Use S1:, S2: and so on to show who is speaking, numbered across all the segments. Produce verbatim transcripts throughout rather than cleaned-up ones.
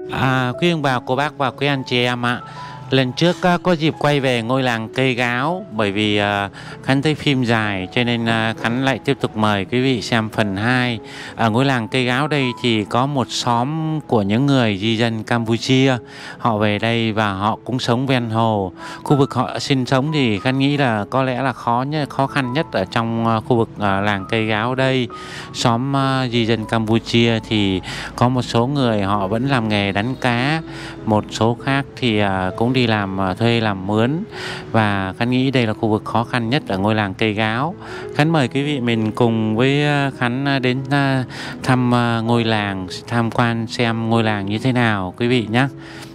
S1: À, quý ông bà, cô bác và quý anh chị em ạ. Lần trước á, có dịp quay về ngôi làng Cây Gáo bởi vì à, Khánh thấy phim dài cho nên à, Khánh lại tiếp tục mời quý vị xem phần hai. Ở ngôi làng Cây Gáo đây thì có một xóm của những người di dân Campuchia. Họ về đây và họ cũng sống ven hồ. Khu vực họ sinh sống thì Khánh nghĩ là có lẽ là khó nhất, khó khăn nhất ở trong à, khu vực à, làng Cây Gáo đây. Xóm à, di dân Campuchia thì có một số người họ vẫn làm nghề đánh cá, một số khác thì à, cũng đi làm à, thuê làm mướn, và Khánh nghĩ đây là khu vực khó khăn nhất ở ngôi làng Cây Gáo. Khánh mời quý vị mình cùng với à, Khánh à, đến à, thăm à, ngôi làng, tham quan xem ngôi làng như thế nào quý vị nhé.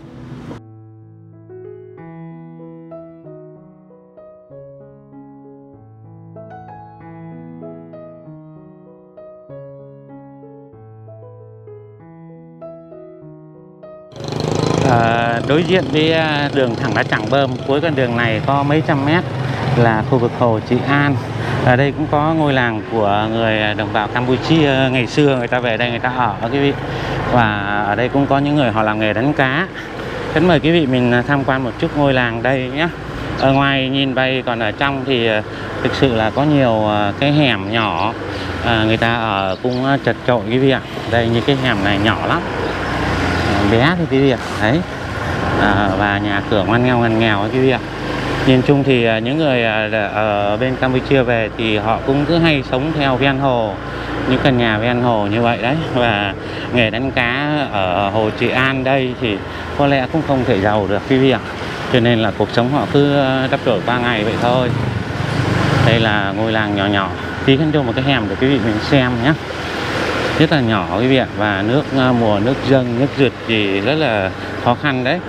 S1: À, đối diện với đường thẳng đá Trảng Bơm, cuối con đường này có mấy trăm mét là khu vực Hồ Trị An. Ở đây cũng có ngôi làng của người đồng bào Campuchia, ngày xưa người ta về đây người ta ở quý vị. Và ở đây cũng có những người họ làm nghề đánh cá. Xin mời quý vị mình tham quan một chút ngôi làng đây nhé. Ở ngoài nhìn bay, còn ở trong thì thực sự là có nhiều cái hẻm nhỏ, à, người ta ở cũng chật chội quý vị ạ. Đây như cái hẻm này nhỏ lắm, bé thì quý vị ạ, đấy, à, và nhà cửa ngoan nghèo ngoan nghèo quý vị ạ. Nhìn chung thì những người ở bên Campuchia về thì họ cũng cứ hay sống theo ven hồ, những căn nhà ven hồ như vậy đấy. Và nghề đánh cá ở Hồ Trị An đây thì có lẽ cũng không thể giàu được quý vị ạ, cho nên là cuộc sống họ cứ đắp đổi qua ngày vậy thôi. Đây là ngôi làng nhỏ nhỏ, tí khăn cho một cái hẻm để quý vị mình xem nhé, rất là nhỏ quý vị ạ. Và nước mùa nước dâng, nước rượt thì rất là khó khăn đấy.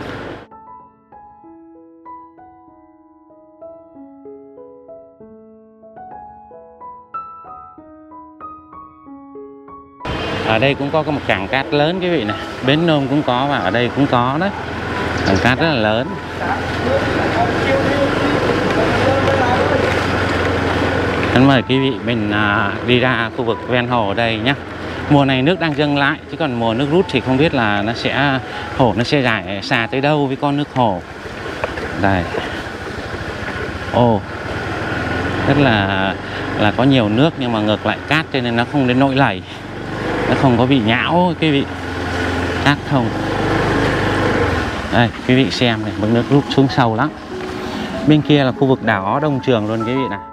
S1: Ở đây cũng có một cảng cát lớn quý vị này, bến Nôm cũng có và ở đây cũng có đấy, cảng cát rất là lớn. Xin mời quý vị mình đi ra khu vực ven hồ đây nhé. Mùa này nước đang dâng lại, chứ còn mùa nước rút thì không biết là nó sẽ hồ nó sẽ dài xa tới đâu với con nước hồ. Đây, ồ, rất là là có nhiều nước nhưng mà ngược lại cát cho nên nó không đến nỗi lầy, nó không có bị nhão quý vị, cát không. Đây quý vị xem này, mực nước rút xuống sâu lắm. Bên kia là khu vực đảo Đông Trường luôn quý vị này.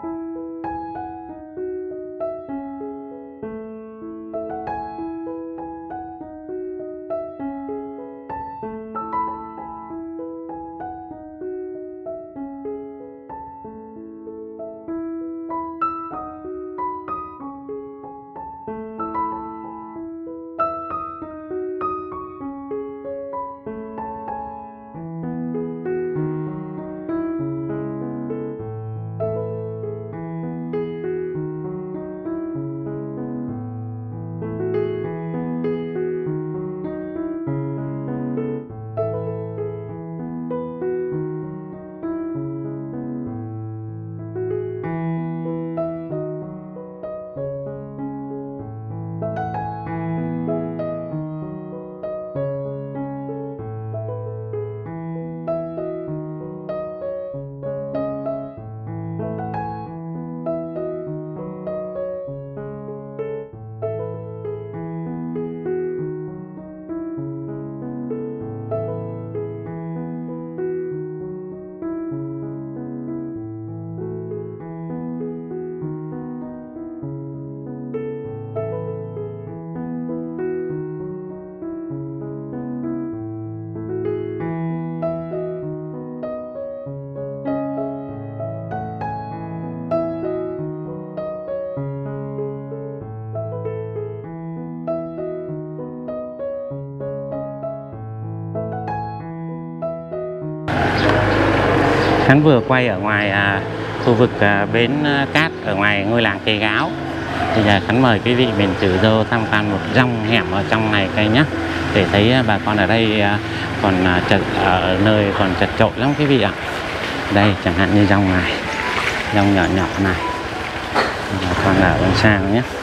S1: Khánh vừa quay ở ngoài à, khu vực à, bến à, cát ở ngoài ngôi làng Cây Gáo. Bây giờ Khánh mời quý vị mình thử vô tham quan một dòng hẻm ở trong này cây nhé, để thấy à, bà con ở đây à, còn à, chật, ở nơi còn chật chội lắm quý vị ạ. Đây chẳng hạn như dòng này, dòng nhỏ nhỏ này, bà con ở bên sang nhé.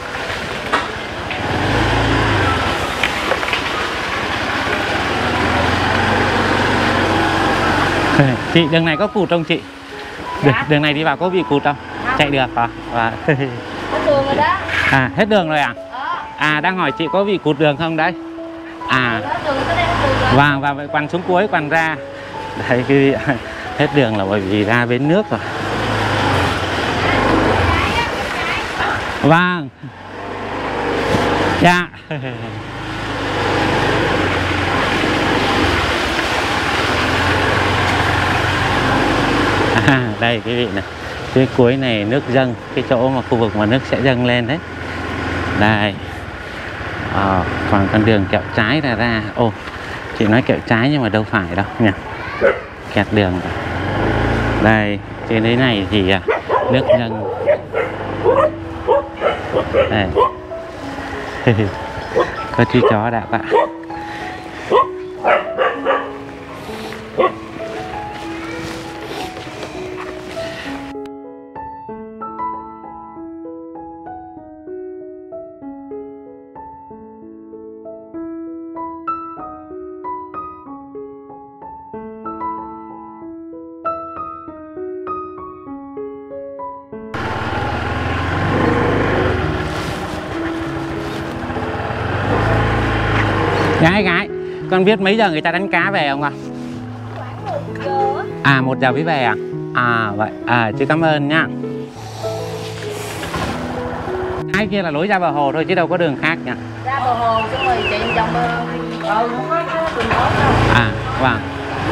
S1: Chị đường này có cụt không chị? Đường,
S2: Dạ.
S1: đường này đi vào có bị cụt không?
S2: Không.
S1: Chạy được hả? Và
S2: Hết đường rồi đó.
S1: à hết đường rồi à?
S2: Ờ.
S1: À đang hỏi chị có bị cụt đường không đấy? À
S2: Hết đường tới đây hết đường rồi.
S1: vâng, và quằn xuống cuối quằn ra. Đấy quý vị, hết đường là bởi vì ra bến nước rồi. Vâng. Dạ. À, đây quý vị này, phía cuối này nước dâng, cái chỗ mà khu vực mà nước sẽ dâng lên đấy. Đây. À, còn con đường kẹo trái là ra. Ô, chị nói kẹo trái nhưng mà đâu phải đâu nhỉ, kẹt đường rồi. Đây trên đấy này thì à, nước dâng đây. Có chú chó đã bạn. Gái gái, con biết mấy giờ người ta đánh cá về không ạ?
S2: Khoảng một giờ.
S1: À một giờ mới về à? À vậy, à chị cảm ơn nhá. Cái kia là lối ra bờ hồ thôi chứ đâu có đường khác nha.
S2: Ra bờ hồ xong rồi chạy vòng bờ. Ờ, không có đường ốm đâu.
S1: À vâng.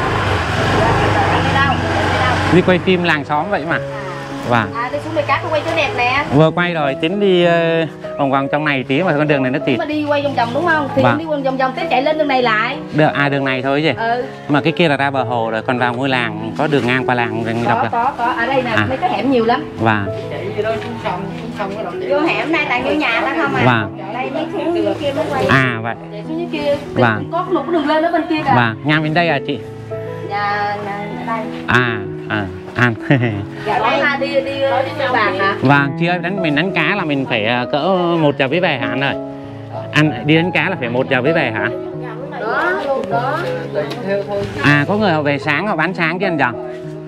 S2: Đi đâu? Đi đâu?
S1: Đi quay phim làng xóm vậy mà. Vâng.
S2: À, đi xuống bãi cát quay chỗ đẹp nè.
S1: Vừa quay rồi, tính đi uh, vòng vòng trong này tí mà con đường này nó tịt.
S2: Mà đi quay vòng vòng đúng không? Thì
S1: Vâng.
S2: đi quay vòng vòng tiếp chạy lên đường này lại.
S1: Được, à đường này thôi chứ.
S2: Ừ.
S1: Mà cái kia là ra bờ hồ rồi, còn vào ngôi làng có đường ngang qua làng dọc
S2: Có,
S1: ra.
S2: có, có. Ở đây nè,
S1: À.
S2: mấy cái hẻm nhiều lắm.
S1: Vâng.
S2: Vô hẻm này toàn vô nhà đó không à?
S1: Vâng.
S2: Đây đi xuống dưới kia mới quay.
S1: À vậy.
S2: Chạy xuống dưới kia.
S1: Vâng.
S2: Có một cái đường lên ở bên kia kìa.
S1: Vâng, nhà bên đây à chị?
S2: Nhà, nhà đây.
S1: À, à, ăn.
S2: Dạ đấy là đi đi đi bạc hả?
S1: Vâng, chị ơi, đánh mình đánh cá là mình phải uh, cỡ một giờ mới về hả anh ơi? Ăn đi đánh cá là phải một giờ mới về hả?
S2: Đó, luôn đó.
S1: À có người họ về sáng họ bán sáng chứ anh chồng?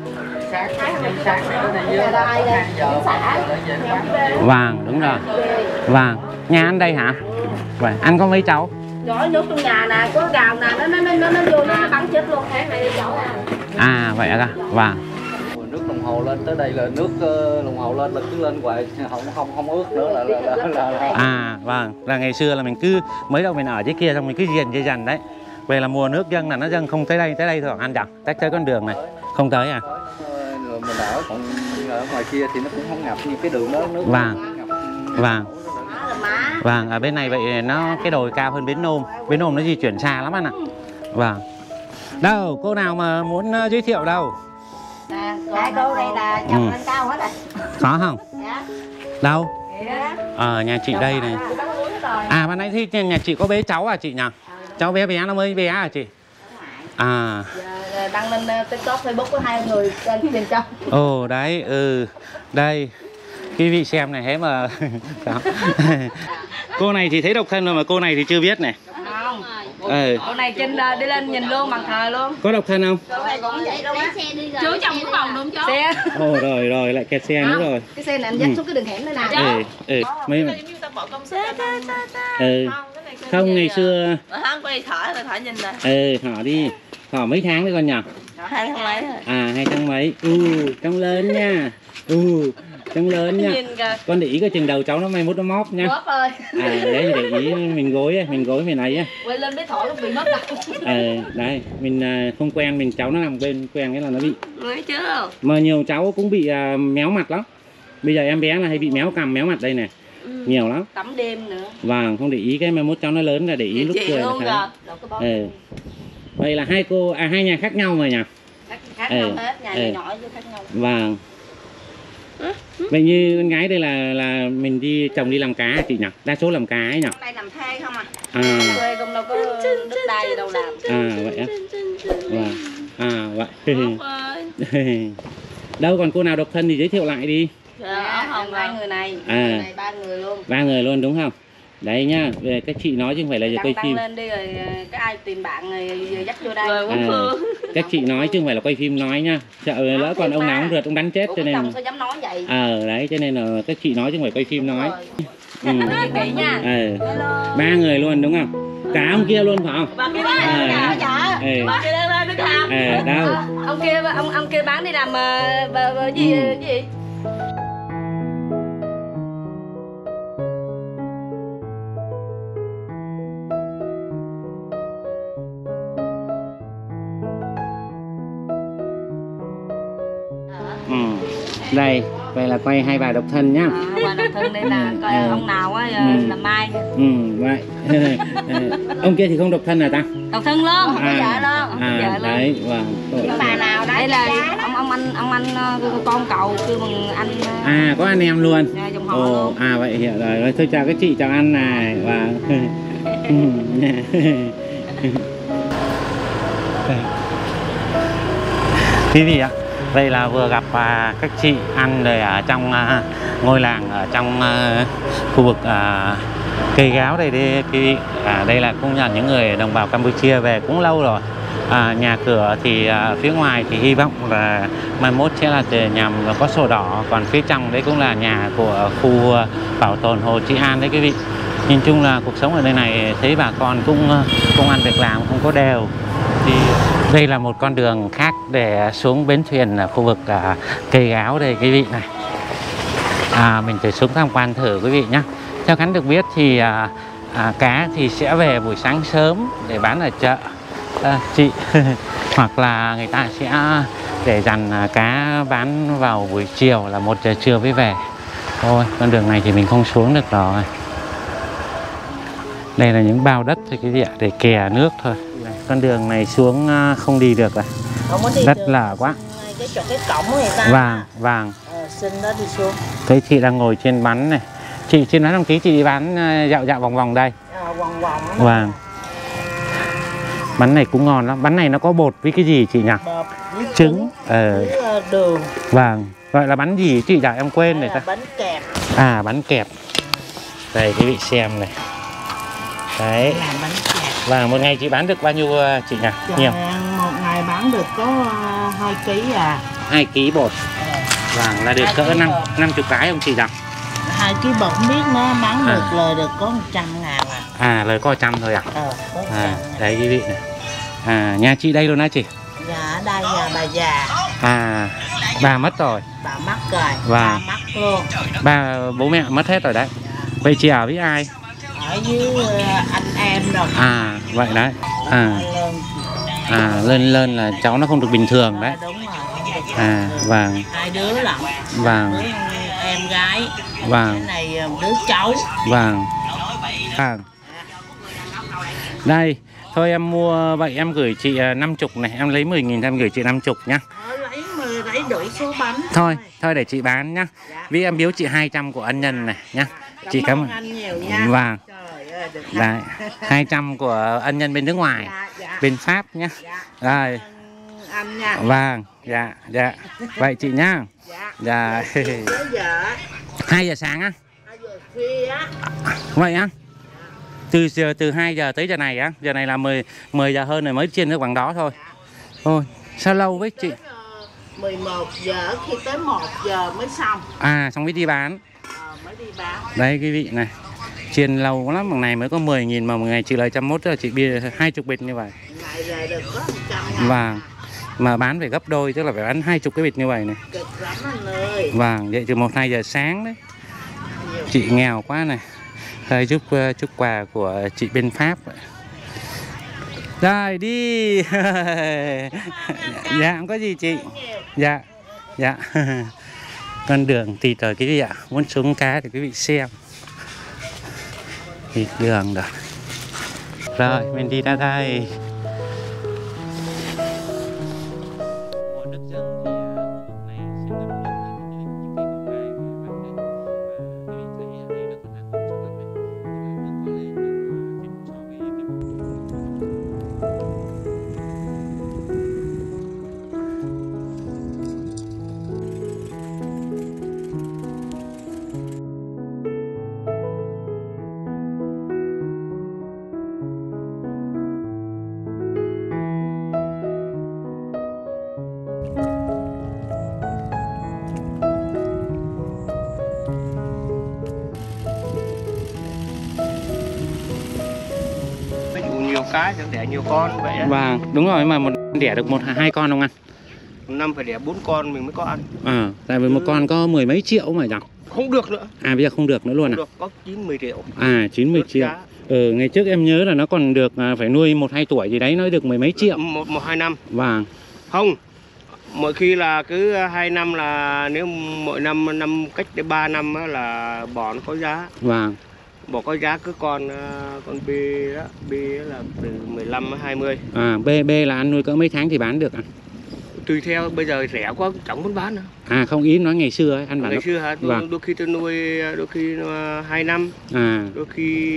S2: Nhà đây đây, xã.
S1: Vâng, đúng rồi. Vâng, nhà anh đây hả? Vậy, anh có mấy cháu?
S2: Nhỏ nhốt trong nhà nè, có gào nè, nó nó nó nó vô nó bắn chết luôn. Tháng này đi cháu à.
S1: À vậy à? Vâng.
S3: Nước đồng hồ lên tới đây là nước uh, đồng hồ lên là cứ lên hoài không không không ướt nữa là là, là, là, là.
S1: À vâng, là ngày xưa là mình cứ mới đầu mình ở dưới kia xong mình cứ dần dần dần đấy. Về là mùa nước dâng là nó dâng không tới đây, tới đây thôi anh chẳng, tách tới con đường này. Không tới à?
S3: Rồi mình ở còn ở ngoài kia thì nó cũng không ngập như cái đường đó nước.
S1: Vâng.
S3: Ngập.
S1: Vâng.
S2: Đó là má.
S1: Vâng, ở bên này vậy nó cái đồi cao hơn Bến Nôm. Bến Nôm nó di chuyển xa lắm anh ạ. Vâng. Đâu, cô nào mà muốn uh, giới thiệu đâu?
S2: Nè, hai cô đây là chồng
S1: Ừ.
S2: lên cao hết rồi.
S1: Có không?
S2: Dạ.
S1: Đâu?
S2: Vậy đó.
S1: Ờ, nhà chị đây này.
S2: Bắn muối hết rồi.
S1: À, ban nãy thì nhà chị có bé cháu à chị nhỉ? Cháu bé bé nó mới bé à chị? À.
S2: Giờ đăng lên uh, TikTok, Facebook có hai người trên phía bên trong.
S1: Ồ, đấy, ừ. Đây. Quý vị xem này, thế mà... Cô này thì thấy độc thân rồi mà cô này thì chưa biết này.
S2: Không.
S1: Ừ.
S2: Cô này trên uh, đi lên nhìn luôn, bằng thờ luôn.
S1: Có độc thân không?
S2: Cô này cũng vậy đâu á.
S4: Chú chồng có vòng đúng không?
S2: Xe.
S1: Ồ, rồi, rồi, lại kẹt xe nữa rồi.
S2: Cái xe này anh dắt xuống cái đường hẻm đây nè.
S1: Ừ, ừ. Mấy mà...
S4: Như ta bỏ công sức.
S1: Ừ. Không, ngày xưa...
S4: Không, quay thở rồi thở nhìn nè.
S1: Ừ, thỏ đi. Thỏ mấy tháng đấy con nhỉ?
S4: Hai tháng mấy rồi.
S1: À, hai tháng mấy. Ừ, trông lớn nha. Ừ, trông lớn nha.
S4: Nhìn kìa.
S1: Con để ý cái chừng đầu cháu nó mai mốt nó móp nha.
S2: Góp ơi.
S1: À, đấy để ý mình gối ấy, mình gối mình ấy á.
S2: Quay lên biết thổi lúc bị mất đâu.
S1: Ờ, đây, mình à, không quen, mình cháu nó nằm bên quen cái là nó bị.
S4: Mới chưa?
S1: Mà nhiều cháu cũng bị à, méo mặt lắm. Bây giờ em bé là hay bị méo cằm, méo mặt đây này.
S4: Ừ.
S1: Nhiều lắm.
S2: Tắm đêm nữa.
S1: Vâng, không để ý cái mai mốt cháu nó lớn là để ý lúc
S4: Chị
S1: cười là
S4: luôn
S1: thấy.
S4: kìa.
S2: Đâu có bó.
S1: Ừ. Vậy là hai cô, à hai nhà khác nhau mà nhỉ?
S2: Khác, khác
S1: Ừ.
S2: nhau hết, nhà
S1: Ừ.
S2: nhỏ nhỏ chứ khác nhau.
S1: Vâng. Vậy như con gái đây là là mình đi chồng đi làm cá hả chị nhỉ? Đa số làm cá ấy nhỉ?
S2: Hôm nay làm thuê không à?
S1: À,
S2: Thuê cũng đâu có đất đai gì đâu làm.
S1: à vậy á. Vâng. À vậy.
S4: Ngốc ơi.
S1: Đâu còn cô nào độc thân thì giới thiệu lại đi.
S4: Dạ, áo hồng
S2: hai
S4: rồi.
S2: người này,
S1: À.
S2: người này ba người luôn.
S1: Ba người luôn đúng không? Đấy nhá, về các chị nói chứ không phải là quay
S2: đăng
S1: phim.
S2: lên đi rồi cái ai tìm bạn rồi dắt vô đây.
S4: Rồi bốn
S1: À,
S4: phương.
S1: các chị nói chứ không phải là quay phim nói nhá. Sợ lỡ còn ông nào không rượt ông đánh chết.
S2: Ủa,
S1: cho nên
S2: chồng sao dám nói vậy?
S1: ờ đấy cho nên là các chị nói chứ không phải quay phim nói. Ừ.
S2: Kỹ nha.
S1: Ờ. Ba người luôn đúng không? Cả ông kia luôn phải không?
S4: Bà kia đó
S1: Ờ,
S2: Dạ dạ.
S1: ờ,
S4: bà kia đang lên đứng làm.
S1: ờ, đâu?
S2: Ông kia ông ông kia bán đi làm uh, bờ, bờ, gì
S1: Ừ.
S2: gì?
S1: Ừ. Đây, vậy là quay hai bà độc thân nhá.
S2: À, qua độc thân đây là
S1: Ừ,
S2: coi
S1: ừ.
S2: ông nào á
S1: Ừ.
S2: làm mai.
S1: Ừ, vậy. Ông kia thì không độc thân hả ta?
S2: Độc thân luôn, không có
S1: À,
S2: vợ luôn, không có
S1: à,
S2: vợ luôn.
S1: đấy, vâng.
S2: Cái bà nào đấy là ông ông anh ông anh uh, con cậu kêu bằng anh uh,
S1: À, có anh em luôn.
S2: dạ, dòng họ
S1: Ồ,
S2: luôn.
S1: à vậy hiểu rồi. Rồi thôi chào các chị, chào anh này. Và cái gì ạ? Đây là vừa gặp à, các chị ăn rồi ở trong à, ngôi làng ở trong à, khu vực à, cây gáo đây đây quý vị. À, đây là cũng là những người đồng bào Campuchia về cũng lâu rồi. À, nhà cửa thì à, phía ngoài thì hy vọng là mai mốt sẽ là để nhằm có sổ đỏ, còn phía trong đấy cũng là nhà của khu bảo tồn Hồ Trị An đấy quý vị. Nhìn chung là cuộc sống ở đây này thấy bà con cũng công ăn việc làm không có đều. Thì đây là một con đường khác để xuống bến thuyền ở khu vực à, cây gáo đây quý vị này. À, mình thử xuống tham quan thử quý vị nhé. Theo Khánh được biết thì à, à, cá thì sẽ về buổi sáng sớm để bán ở chợ à, chị hoặc là người ta sẽ để dàn à, cá bán vào buổi chiều là một giờ trưa mới về. Thôi con đường này thì mình không xuống được rồi. Đây là những bao đất thôi quý vị ạ, để kè nước thôi. Con đường này xuống không đi được rồi, đất lở quá.
S2: Cái chỗ cái cổng người ta.
S1: Vàng, vàng.
S2: Ờ, xin đó đi xuống.
S1: Thấy chị đang ngồi trên bắn này. Chị trên bắn đăng ký chị đi bán dạo dạo vòng vòng đây.
S2: À, vòng vòng.
S1: Vàng. Bánh này cũng ngon lắm. Bánh này nó có bột với cái gì chị nhỉ?
S2: Bột với
S1: Trứng. Ờ.
S2: với đường.
S1: Vàng. Gọi là bánh gì chị nhỉ? Em quên rồi ta.
S2: Bánh kẹp.
S1: À, bánh kẹp. Đây quý vị xem này. Đấy.
S2: Làm bánh kẹp.
S1: Và một ngày chị bán được bao nhiêu chị nhỉ?
S2: Dạ,
S1: Nhiều.
S2: một ngày bán được có hai ký à.
S1: hai ký bột. Vàng là được
S2: hai
S1: cỡ
S2: ký
S1: năm
S2: bột.
S1: năm chục cái không chị nhỉ?
S2: Hai ký bột biết nó bán được
S1: À.
S2: lời được có một trăm ngàn à.
S1: À, lời có trăm thôi à?
S2: Ờ, có một
S1: À,
S2: trăm ngàn.
S1: đấy quý vị này. À, nhà chị đây luôn hả chị?
S2: Dạ, ở đây nhà bà già.
S1: À, bà mất rồi.
S2: Bà mắc rồi.
S1: Vâng.
S2: Bà mắc luôn.
S1: Ba bố mẹ mất hết rồi đấy. Vậy chị ở với ai?
S2: Ở dưới ờ, anh em rồi.
S1: À, vậy đấy. À,
S2: Lên.
S1: à lên lên là cháu nó không được bình thường đấy.
S2: Đúng rồi. Không được
S1: À,
S2: được.
S1: vàng,
S2: Hai đứa lận.
S1: vàng,
S2: Đứa em gái. Cái
S1: vàng,
S2: này ờ, đứa cháu.
S1: vàng, vàng. Đây, thôi em mua vậy em gửi chị năm chục này, em lấy mười nghìn em gửi chị năm chục nhá.
S2: Ờ, lấy mười lấy đổi số bánh.
S1: Thôi, thôi để chị bán nhá.
S2: Dạ.
S1: Vì em biếu chị hai trăm của ân nhân này nhá. Chị cảm ơn.
S2: anh nhiều nha.
S1: Vàng.
S2: Trời ơi, được
S1: Đấy, hai trăm của ân nhân bên nước ngoài,
S2: Dạ, dạ.
S1: bên Pháp nhá.
S2: Dạ.
S1: Rồi,
S2: Anh nha.
S1: vàng, dạ, dạ. Vậy chị nhá.
S2: Dạ.
S1: Dạ.
S2: Tới giờ
S1: hai giờ sáng á.
S2: hai giờ khuya á.
S1: Vậy á? Từ giờ từ hai giờ tới giờ này á, giờ này là mười mười giờ hơn rồi mới chiên nước bằng đó thôi. Thôi, sao lâu với chị?
S2: mười một giờ khi tới một giờ mới xong.
S1: À, xong mới đi bán.
S2: Ờ, mới đi bán.
S1: Đây quý vị này. Chiên lâu lắm, một ngày mới có mười nghìn mà một ngày chị lời trăm mốt là chị bia hai chục bịch như vậy.
S2: Ngày giờ được có một trăm ngàn.
S1: Vàng. Mà bán phải gấp đôi, tức là phải bán hai chục cái bịch như vậy này.
S2: Cực lắm anh ơi.
S1: Vàng, vậy từ một hai giờ sáng đấy.
S2: Nhiều.
S1: Chị nghèo quá này. Thôi giúp uh, chút quà của chị bên Pháp. Rồi đi. Dạ không có gì chị. Dạ. Dạ. Con đường thì trời quý vị ạ, muốn xuống cá thì quý vị xem. Đi đường rồi. Rồi mình đi ra đây.
S5: cái thì đẻ nhiều con vậy đó.
S1: Vâng, đúng rồi, mà một đẻ được một hai con không anh?
S5: Một năm phải đẻ bốn con mình mới có ăn.
S1: À, tại vì một con có mười mấy triệu mà nhỉ?
S5: Không được nữa.
S1: À bây giờ không được nữa luôn à?
S5: Không được, có chín mươi triệu.
S1: À chín mươi triệu. Ừ, ngày trước em nhớ là nó còn được à, phải nuôi một hai tuổi gì đấy nó được mười mấy triệu.
S5: Một một hai năm.
S1: Vâng.
S5: Không. Mỗi khi là cứ hai năm là nếu mỗi năm năm cách đến ba năm á, là bò nó có giá.
S1: Vâng.
S5: Bò có giá cứ con con B đó, B là từ mười lăm đến hai mươi.
S1: À B B là ăn nuôi cỡ mấy tháng thì bán được à?
S5: Tùy theo, bây giờ rẻ quá chẳng muốn bán nữa.
S1: À không, ý nói ngày xưa ấy, ăn bảo
S5: Ngày
S1: nó...
S5: xưa hả?
S1: Vâng.
S5: Đôi khi tôi nuôi đôi khi hai năm.
S1: À.
S5: Đôi khi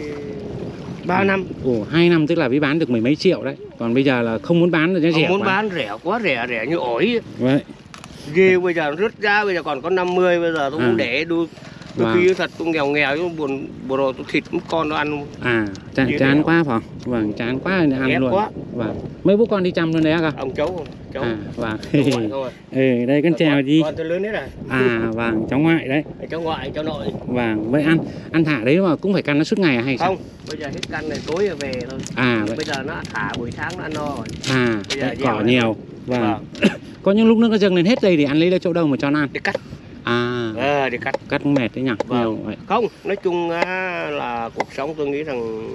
S5: ba năm.
S1: Ồ, hai năm tức là mới bán được mười mấy triệu đấy. Còn bây giờ là không muốn bán rồi,
S5: Không
S1: rẻ
S5: muốn
S1: quá.
S5: bán rẻ quá, rẻ rẻ như ổi.
S1: Vậy.
S5: Ghê, bây giờ rớt giá, bây giờ còn có năm mươi, bây giờ tôi
S1: À.
S5: cũng để đôi đôi
S1: Vâng.
S5: khi thật tôi nghèo nghèo chứ buồn bồ rồi tôi thịt con nó ăn.
S1: À, chán,
S5: Như
S1: chán
S5: thế
S1: quá phải không? Vâng, chán quá thì ăn
S5: Ghét
S1: luôn.
S5: quá.
S1: Vâng. Mấy bố con đi chăm luôn đấy à?
S5: Ông cháu cháu.
S1: À, vâng.
S5: Cháu ngoại thôi.
S1: Ừ, đây con chào đi.
S5: Con tôi lớn hết rồi.
S1: À, vâng, cháu ngoại đấy.
S5: Cháu ngoại, cháu nội.
S1: Vâng, vậy ăn ăn thả đấy mà cũng phải căn nó suốt ngày à hay sao?
S5: Không, bây giờ hết căn này tối rồi về thôi.
S1: À, vậy.
S5: Bây giờ nó thả buổi sáng nó ăn no rồi.
S1: À,
S5: Bây giờ
S1: đấy,
S5: gieo
S1: cỏ
S5: này.
S1: nhiều. Vâng.
S5: Vâng.
S1: Có những lúc nó dâng lên hết đây thì ăn lấy ra chỗ đâu mà cho nó ăn?
S5: Để cắt.
S1: À,
S5: Ờ, để cắt.
S1: cắt cũng mệt đấy nhỉ?
S5: Vâng.
S1: Nhiều vậy.
S5: Không, nói chung á, là cuộc sống tôi nghĩ rằng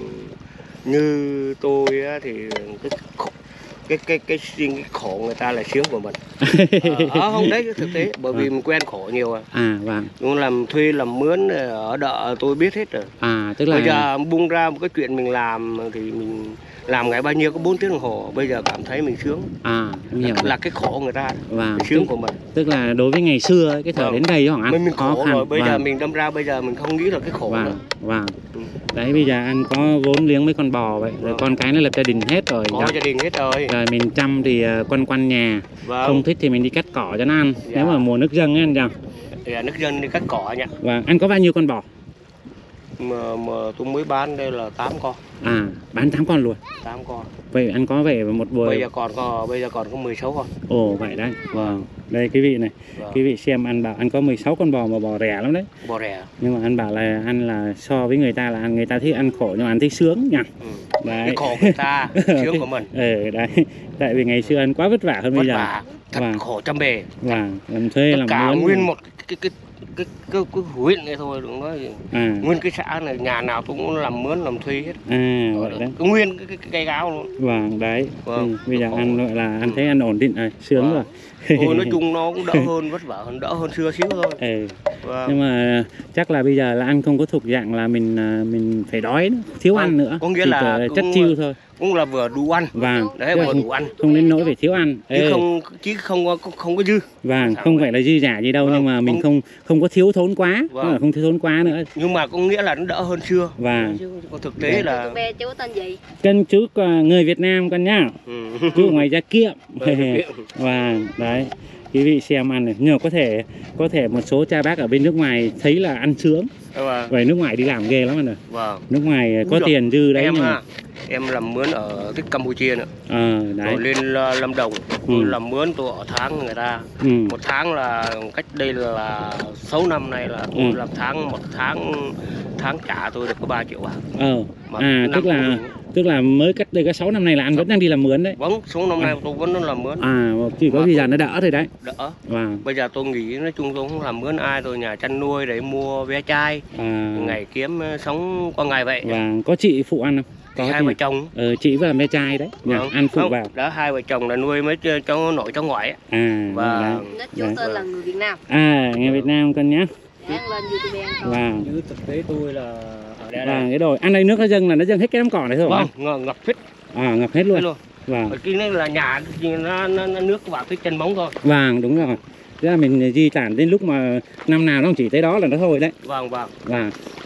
S5: như tôi á, thì cái cái cái cái riêng cái khổ người ta là sướng của mình. Ờ, không đấy cái thực tế, bởi vì mình quen khổ nhiều à.
S1: À, vâng.
S5: Cũng làm thuê làm mướn ở đợ tôi biết hết rồi.
S1: À, tức là...
S5: Bây giờ bung ra một cái chuyện mình làm thì mình làm ngày bao nhiêu có bốn tiếng đồng hồ, bây giờ cảm thấy mình sướng.
S1: À, em hiểu.
S5: Là, là cái khổ người ta,
S1: Vâng.
S5: cái sướng
S1: Tức,
S5: của mình.
S1: tức là đối với ngày xưa ấy, cái thời
S5: Vâng.
S1: đến đây Hoàng ăn
S5: Mình mình
S1: khó
S5: khổ
S1: khăn.
S5: rồi, bây
S1: Vâng.
S5: giờ mình đâm ra bây giờ mình không nghĩ là cái khổ nữa.
S1: Vâng, vâng.
S5: Ừ.
S1: Đấy bây giờ ăn có vốn liếng mấy con bò vậy, rồi
S5: Vâng.
S1: con cái nó lập gia đình hết rồi.
S5: Có gia đình hết rồi.
S1: Rồi mình chăm thì uh, quanh quanh nhà,
S5: Vâng.
S1: không thích thì mình đi cắt cỏ cho nó ăn.
S5: Dạ.
S1: Nếu mà mùa nước dâng ấy anh chàng.
S5: Thì nước dân đi cắt cỏ nha.
S1: Vâng, anh có bao nhiêu con bò?
S5: Mà, mà tôi mới bán đây là tám con.
S1: À, bán tám con luôn.
S5: tám con.
S1: Vậy anh có về một buổi.
S5: Bây giờ còn có bây giờ còn có mười sáu con.
S1: Ồ vậy đấy. Vâng. Đây quý vị này,
S5: Vâng.
S1: quý vị xem anh bảo anh có mười sáu con bò mà bò rẻ lắm đấy.
S5: Bò rẻ.
S1: Nhưng mà anh bảo là ăn là so với người ta là ăn người ta thích ăn khổ nhưng mà ăn thấy sướng nhỉ.
S5: Ừ.
S1: Đấy.
S5: Cái khổ người ta, sướng của mình.
S1: Ừ đấy. Tại vì ngày xưa ăn quá vất vả hơn
S5: Vất
S1: bây giờ.
S5: vả, thật
S1: Vâng.
S5: khổ trăm bề.
S1: Vâng, làm thuê
S5: Tất
S1: làm
S5: cả
S1: mướn.
S5: nguyên một cái cái cái cái, cái huyện này thôi, đừng nói gì.
S1: À.
S5: Nguyên cái xã này nhà nào tôi cũng làm mướn làm thuê hết.
S1: À vậy đấy.
S5: Cái nguyên cái, cái, cái cây gáo luôn.
S1: Vâng đấy.
S5: Vâng.
S1: Ừ, bây giờ
S5: Khổ.
S1: ăn gọi là ăn
S5: Ừ.
S1: thấy ăn ổn định rồi, sướng
S5: Vâng.
S1: rồi.
S5: Thôi nói chung nó cũng đỡ hơn, vất vả hơn, đỡ hơn xưa xíu thôi.
S1: Ừ.
S5: Vâng.
S1: Nhưng mà chắc là bây giờ là ăn không có thuộc dạng là mình à, mình phải đói nữa, thiếu
S5: Vâng.
S1: ăn nữa.
S5: Có nghĩa
S1: Chỉ
S5: là
S1: có
S5: cũng-
S1: chất chiêu thôi.
S5: Cũng là vừa đủ ăn.
S1: Vâng.
S5: Đấy,
S1: Tức là
S5: vừa
S1: không,
S5: đủ ăn.
S1: không đến nỗi phải thiếu ăn.
S5: Chứ
S1: Ê.
S5: không chứ không có không có dư.
S1: Vâng,
S5: Sao
S1: không
S5: vậy?
S1: phải là dư giả gì đâu
S5: Vâng,
S1: nhưng mà mình
S5: không-
S1: không không có thiếu thốn quá,
S5: Vâng.
S1: tức là không thiếu thốn quá nữa.
S5: Nhưng mà có nghĩa là nó đỡ hơn xưa.
S1: Vâng.
S5: Chứ còn thực tế là
S2: Tụi bé chú tên gì?
S1: Cân chú à, người Việt Nam con nhá.
S5: ừ.
S1: Chú ở ngoài Gia Kiệm.
S5: Vâng, Gia Kiệm.
S1: Vâng, đấy. Quý vị xem ăn này, nhưng mà có thể có thể một số cha bác ở bên nước ngoài thấy là ăn sướng.
S5: Vâng.
S1: Vậy nước ngoài đi làm ghê lắm anh ơi.
S5: Vâng.
S1: Nước ngoài
S5: Úi
S1: có
S5: giời,
S1: tiền dư đấy
S5: Em
S1: nhưng mà...
S5: ha, em làm mướn ở cái Campuchia nữa.
S1: Ờ, đấy.
S5: Rồi lên uh, Lâm Đồng, tôi
S1: Ừ.
S5: làm mướn tôi ở tháng người ta.
S1: Ừ.
S5: Một tháng là cách đây là sáu năm nay là tôi
S1: Ừ.
S5: làm tháng một tháng tháng trả tôi được có ba triệu à.
S1: Ờ.
S5: Mà
S1: À,
S5: năm
S1: tức là
S5: cũng-
S1: tức là mới cách đây có sáu năm nay là anh vẫn đang đi làm mướn đấy.
S5: Vâng, số năm nay tôi vẫn làm mướn.
S1: À, chỉ có
S5: Mà
S1: bây
S5: tôi-
S1: giờ nó đỡ rồi đấy.
S5: Đỡ.
S1: Vâng.
S5: Bây giờ tôi nghĩ nói chung tôi không làm mướn ai, tôi nhà chăn nuôi để mua ve chai,
S1: À,
S5: ngày kiếm uh, sống qua ngày vậy.
S1: vâng, có chị phụ ăn không? Có
S5: Hai
S1: chị.
S5: vợ chồng.
S1: Ờ, chị với là mẹ trai đấy, nhỉ?
S5: Vâng.
S1: Ăn phụ
S5: Không,
S1: vào.
S5: đó hai vợ chồng là nuôi mấy ch- cháu nội cháu ngoại ấy.
S1: À,
S5: Và
S1: đấy.
S2: Nó chú
S1: Đấy.
S2: tên là người Việt Nam.
S1: À, nghe Việt Nam con nhá.
S2: Đáng lên YouTube thôi.
S1: Vâng.
S5: chứ thực tế tôi là ở đây
S1: Vâng, cái rồi ăn đây nước nó dâng là nó dâng hết cái đám cỏ này thôi hả?
S5: vâng ngập, ngập hết
S1: À, ngập hết luôn.
S5: luôn.
S1: Vâng.
S5: Ở kia là nhà thì nó, nó, nó nước vào cái chân móng thôi.
S1: Vâng, đúng rồi. Thế là mình di tản đến lúc mà năm nào nó cũng chỉ tới đó là nó thôi đấy.
S5: Vâng vâng.
S1: Vâng.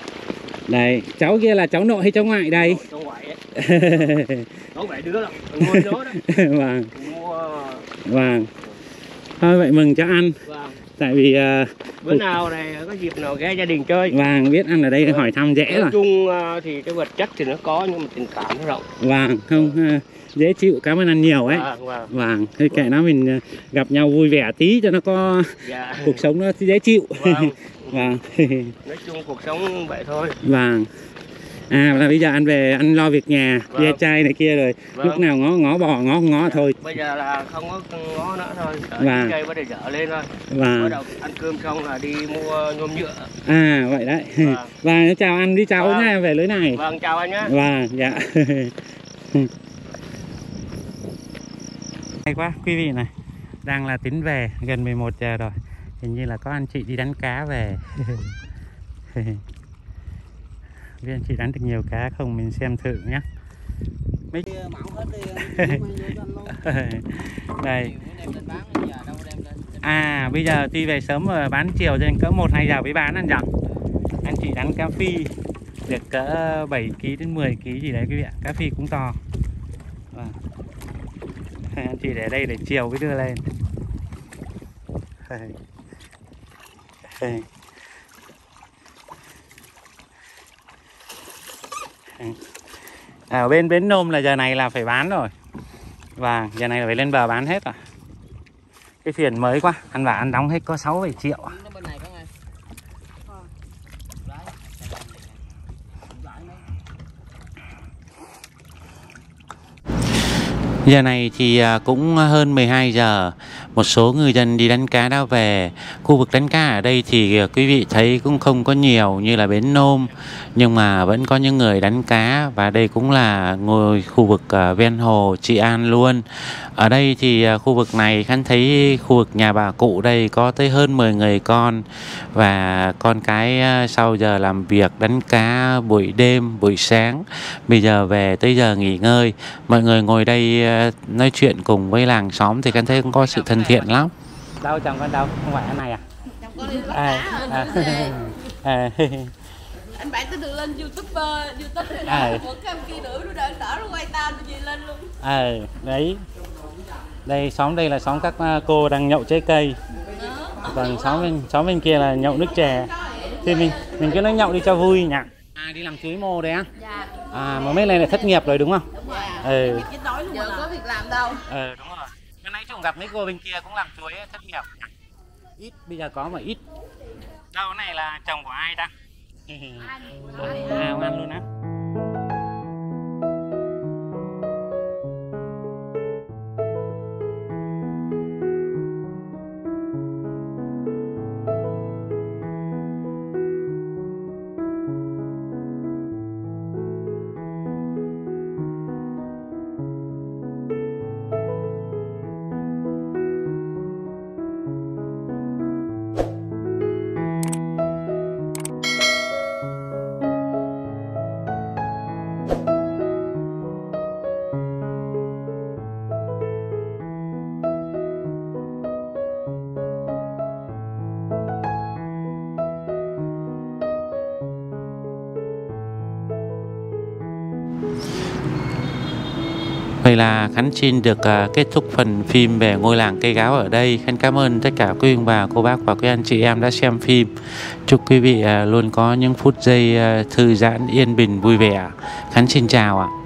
S1: Đây, cháu kia là cháu nội hay cháu ngoại đây?
S5: Cháu ngoại ấy. Cháu bảy đứa là nuôi nó đấy.
S1: Vâng,
S5: Mua
S1: vâng. Thôi vậy mừng cháu ăn.
S5: vâng.
S1: Tại vì uh,
S5: Bữa nào này có dịp nào ghé gia đình chơi.
S1: vâng, biết ăn ở đây hỏi thăm dễ
S5: Nói
S1: rồi.
S5: chung uh, thì cái vật chất thì nó có nhưng mà tình cảm nó rộng.
S1: Vâng, không uh, dễ chịu, cảm ơn ăn nhiều ấy.
S5: Vâng vâng.
S1: Vâng, thế kệ nó mình uh, gặp nhau vui vẻ tí cho nó có
S5: Dạ.
S1: cuộc sống nó dễ chịu.
S5: Vâng.
S1: Vâng.
S5: Nói chung cuộc sống vậy thôi.
S1: Vâng. À là bây giờ anh về anh lo việc nhà,
S5: Vâng.
S1: ve chai này kia rồi,
S5: Vâng.
S1: lúc nào ngó ngó bò ngó không ngó thôi.
S5: Bây giờ là không có ngó nữa thôi. Đợi
S1: Vâng.
S5: chín cây bắt đầu dở lên thôi.
S1: Và
S5: Bắt đầu ăn cơm xong là đi mua nhôm nhựa.
S1: à vậy đấy.
S5: Vâng.
S1: Và chào anh đi cháu
S5: Vâng.
S1: nha, về lưới này.
S5: Vâng, chào anh nhé.
S1: Và dạ. Hay quá quý vị này, đang là tính về gần mười một giờ rồi, hình như là có anh chị đi đánh cá về. Biết anh chị đánh được nhiều cá không, mình xem thử nhé. Mấy... Đây. À bây giờ tuy về sớm mà bán chiều cho nên cỡ một hai giờ mới bán anh nhỉ. Anh chị đánh cá phi được cỡ bảy ki đến mười ki gì đấy quý vị ạ. Cá phi cũng to. Vâng. Anh chị để đây để chiều mới đưa lên. À, ở bên bến Nôm là giờ này là phải bán rồi. Và giờ này là phải lên bờ bán hết rồi. Cái thuyền mới quá, ăn vả ăn đóng hết có sáu bảy triệu. Giờ này thì cũng hơn mười hai giờ. Một số người dân đi đánh cá đã về. Khu vực đánh cá ở đây thì quý vị thấy cũng không có nhiều như là bến Nôm, nhưng mà vẫn có những người đánh cá. Và đây cũng là ngôi khu vực ven hồ Trị An luôn. Ở đây thì khu vực này Khánh thấy khu vực nhà bà cụ đây có tới hơn mười người con. Và con cái sau giờ làm việc đánh cá buổi đêm, buổi sáng, bây giờ về tới giờ nghỉ ngơi. Mọi người ngồi đây nói chuyện cùng với làng xóm thì Khánh thấy cũng có sự thân thiện lắm. Đâu chồng con đâu? Không phải anh này à?
S4: Chồng con đi bắt
S1: À,
S4: cá
S1: à,
S4: rồi.
S1: à,
S4: Anh bạn tôi được lên YouTube YouTube
S1: À.
S4: này một cái kia nữa nó đỡ đỡ nó quay tao gì lên luôn.
S1: à, đấy. Đây xóm đây là xóm các cô đang nhậu trái cây. Còn xóm bên xóm bên kia là nhậu nước chè. Thì mình mình cứ nói nhậu đi cho vui nhỉ. À đi làm chuối mô đấy á?
S4: Dạ.
S1: À mà mấy này là thất nghiệp rồi đúng không?
S4: Đúng rồi.
S1: Ừ.
S4: Chết đói luôn. Giờ có việc làm đâu.
S1: Ờ đúng rồi. Cái nãy chúng gặp mấy cô bên kia cũng làm chuối thất nghiệp. Ít bây giờ có mà ít. Đâu cái này là chồng của ai ta? À ông ăn luôn á. Vậy là Khánh xin được uh, kết thúc phần phim về ngôi làng Cây Gáo ở đây. Khánh cảm ơn tất cả quý ông bà, cô bác và quý anh chị em đã xem phim. Chúc quý vị uh, luôn có những phút giây uh, thư giãn, yên bình, vui vẻ. Khánh xin chào ạ.